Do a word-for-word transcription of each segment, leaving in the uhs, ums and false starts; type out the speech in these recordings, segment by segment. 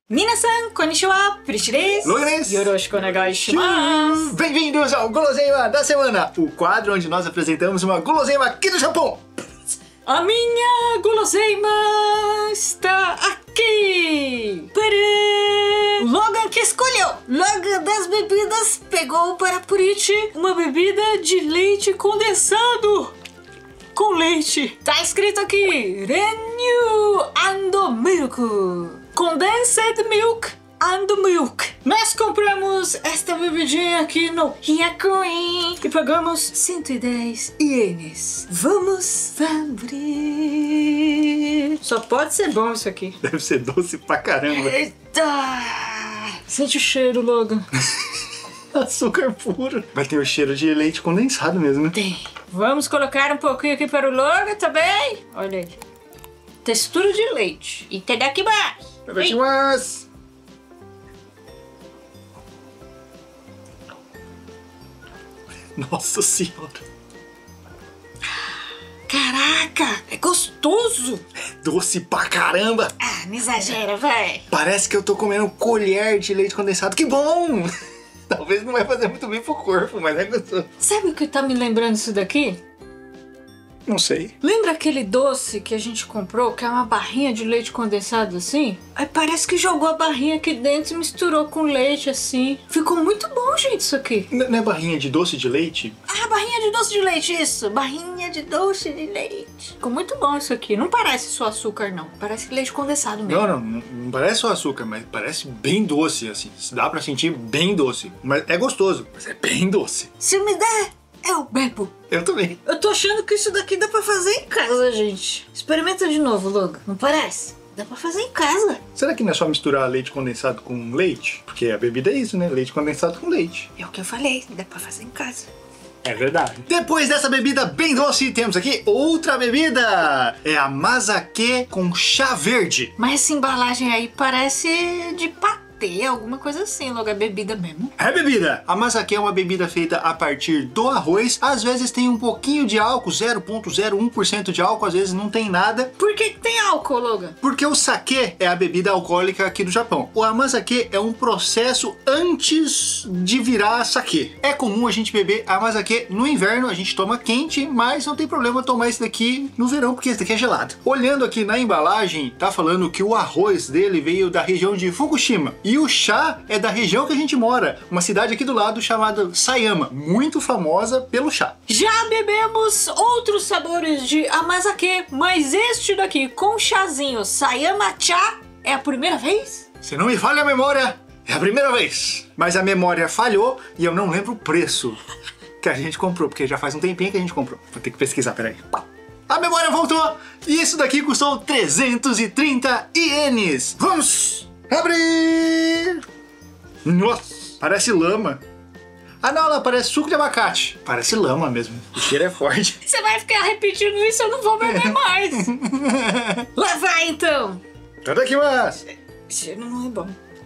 Minasan, konnichiwa, Prish desu. Logan desu. Yoroshiku onegai shimasu. Bem-vindos ao Guloseima da Semana, o quadro onde nós apresentamos uma guloseima aqui do Japão. A minha guloseima está aqui. Para Logan que escolheu. Logan das bebidas pegou para Prish uma bebida de leite condensado. Com leite. Tá escrito aqui, Renyu and Milk. Condensed Milk and Milk. Nós compramos esta bebidinha aqui no Hyakuin e pagamos cento e dez ienes. Vamos abrir. Só pode ser bom isso aqui. Deve ser doce pra caramba. Eita! Sente o cheiro, Logan. Açúcar puro. Vai ter o cheiro de leite condensado mesmo, né? Tem. Vamos colocar um pouquinho aqui para o Logan também. Olha aí. Textura de leite. Itadakimasu. Itadakimasu. Nossa senhora. Caraca, é gostoso. É doce pra caramba. Ah, não exagera, vai. Parece que eu tô comendo colher de leite condensado. Que bom. Talvez não vai fazer muito bem pro corpo, mas é gostoso. Sabe o que tá me lembrando isso daqui? Não sei. Lembra aquele doce que a gente comprou, que é uma barrinha de leite condensado assim? Aí parece que jogou a barrinha aqui dentro e misturou com leite assim. Ficou muito bom, gente, isso aqui. N não é barrinha de doce de leite? Ah, barrinha de doce de leite, isso. Barrinha de doce de leite. Ficou muito bom isso aqui. Não parece só açúcar, não. Parece leite condensado mesmo. Não, não. Não, não parece só açúcar, mas parece bem doce, assim. Dá pra sentir bem doce. Mas é gostoso, mas é bem doce. Se me der, eu bebo. Eu também. Eu tô achando que isso daqui dá pra fazer em casa, gente. Experimenta de novo, Logan. Não parece? Dá pra fazer em casa. Será que não é só misturar leite condensado com leite? Porque a bebida é isso, né? Leite condensado com leite. É o que eu falei. Dá pra fazer em casa. É verdade. Depois dessa bebida bem doce, temos aqui outra bebida. É a Mazake com chá verde. Mas essa embalagem aí parece de patê, alguma coisa assim, logo é bebida mesmo. É bebida! A Mazake é uma bebida feita a partir do arroz. Às vezes tem um pouquinho de álcool, zero vírgula zero um por cento de álcool, às vezes não tem nada. Por que que tem álcool, Logan? Porque o sake é a bebida alcoólica aqui do Japão. O amazake é um processo antes de virar sake. É comum a gente beber amazake no inverno, a gente toma quente, mas não tem problema tomar esse daqui no verão, porque esse daqui é gelado. Olhando aqui na embalagem, tá falando que o arroz dele veio da região de Fukushima. E o chá é da região que a gente mora, uma cidade aqui do lado chamada Sayama, muito famosa pelo chá. Já bebemos outros sabores de amazake, mas este daqui com chazinho Sayama Cha é a primeira vez? Se não me falha a memória, é a primeira vez. Mas a memória falhou e eu não lembro o preço que a gente comprou, porque já faz um tempinho que a gente comprou. Vou ter que pesquisar, peraí. A memória voltou e isso daqui custou trezentos e trinta ienes. Vamos abrir! Nossa, parece lama. Ah não, ela parece suco de abacate. Parece lama mesmo, o cheiro é forte. Você vai ficar repetindo isso, eu não vou beber mais. Lá vai então. Itadakimasu. Esse cheiro não é bom.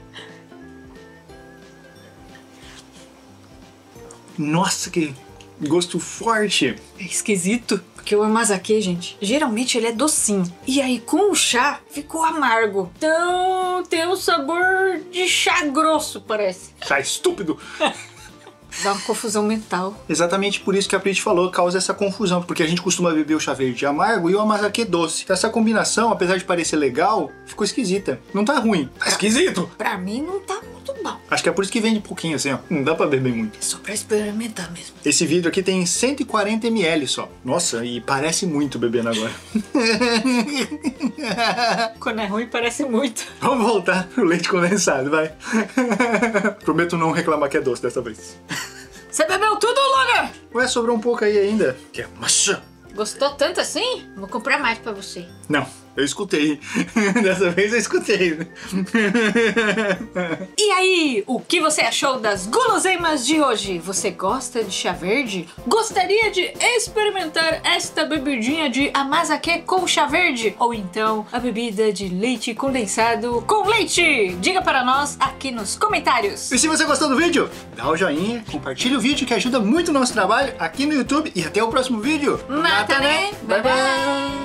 Nossa, que gosto forte. É esquisito, porque o amazake, gente, geralmente ele é docinho. E aí com o chá ficou amargo. Então tem um sabor de chá grosso, parece. Chá estúpido. Dá uma confusão mental. Exatamente por isso que a Prish falou, causa essa confusão. Porque a gente costuma beber o chá verde amargo e o amazake doce. Essa combinação, apesar de parecer legal, ficou esquisita. Não tá ruim, tá esquisito. Pra mim não tá muito bom. Acho que é por isso que vende pouquinho assim, ó. Não dá pra beber muito. É só pra experimentar mesmo. Esse vidro aqui tem cento e quarenta mililitros só. Nossa, e parece muito bebendo agora. Quando é ruim parece muito. Vamos voltar pro leite condensado, vai. Prometo não reclamar que é doce dessa vez. Você bebeu tudo, Logan? Ué, sobrou um pouco aí ainda. Que é maçã. Gostou tanto assim? Vou comprar mais pra você. Não, eu escutei. Dessa vez eu escutei. E aí, o que você achou das guloseimas de hoje? Você gosta de chá verde? Gostaria de experimentar esta bebidinha de amazake com chá verde? Ou então a bebida de leite condensado com leite? Diga para nós aqui nos comentários. E se você gostou do vídeo, dá o joinha, compartilha o vídeo que ajuda muito o nosso trabalho aqui no YouTube. E até o próximo vídeo. Mata, né? Bye, bye.